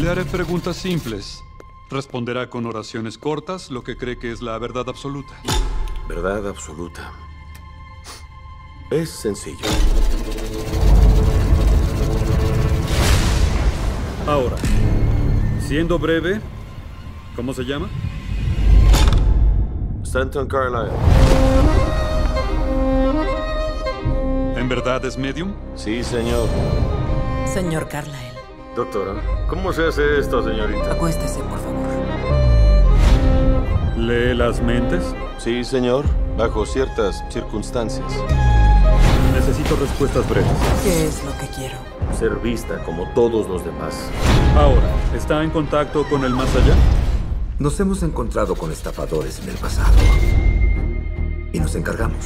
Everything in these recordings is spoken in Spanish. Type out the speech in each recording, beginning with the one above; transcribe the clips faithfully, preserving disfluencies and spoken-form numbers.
Le haré preguntas simples. Responderá con oraciones cortas lo que cree que es la verdad absoluta. Verdad absoluta. Es sencillo. Ahora, siendo breve, ¿cómo se llama? Stanton Carlyle. ¿En verdad es medium? Sí, señor. Señor Carlyle. Doctora, ¿cómo se hace esto, señorita? Acuéstese, por favor. ¿Lee las mentes? Sí, señor. Bajo ciertas circunstancias. Necesito respuestas breves. ¿Qué es lo que quiero? Ser vista como todos los demás. Ahora, ¿está en contacto con el más allá? Nos hemos encontrado con estafadores en el pasado. Y nos encargamos.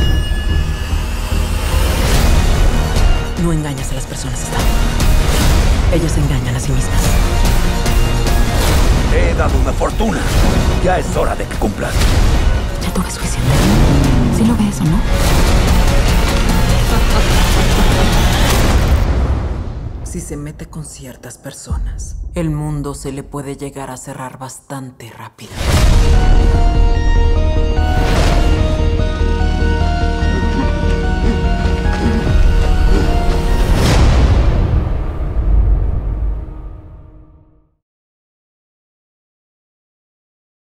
No engañas a las personas, Stan. Ellas se engañan a sí mismas. Te he dado una fortuna. Ya es hora de que cumplas. Ya tuve suficiente. ¿Sí lo ves o no? Si se mete con ciertas personas, el mundo se le puede llegar a cerrar bastante rápido.